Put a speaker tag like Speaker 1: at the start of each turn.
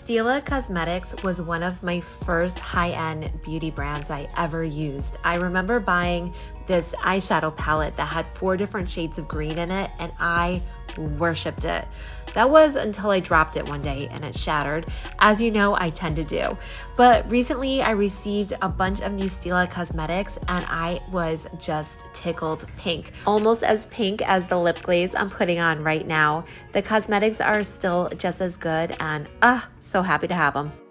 Speaker 1: Stila Cosmetics was one of my first high-end beauty brands I ever used. I remember buying this eyeshadow palette that had 4 different shades of green in it, and I worshipped it. That was until I dropped it one day and it shattered, as you know I tend to do. But recently I received a bunch of new Stila cosmetics and I was just tickled pink. Almost as pink as the lip glaze I'm putting on right now. The cosmetics are still just as good and so happy to have them.